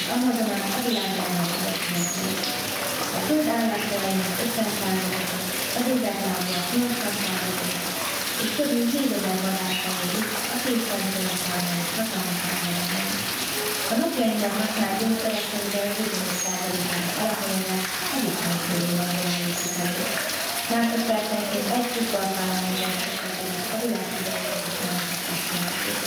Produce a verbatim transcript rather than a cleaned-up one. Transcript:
Amazon a világban megvezetnek. A föld állatainak ötven százalékot, az ételtáblak nyolcvan százalékot, és több mint nézezer vadászaidik a kétszerzőnek százalék hatalmas államban. A napjainkban használt gyógyszerek körülbelül huszonöt százalékának alapjainak a biztonságban jelenítik elő. Másodpercenként egy kukorban a világ a világ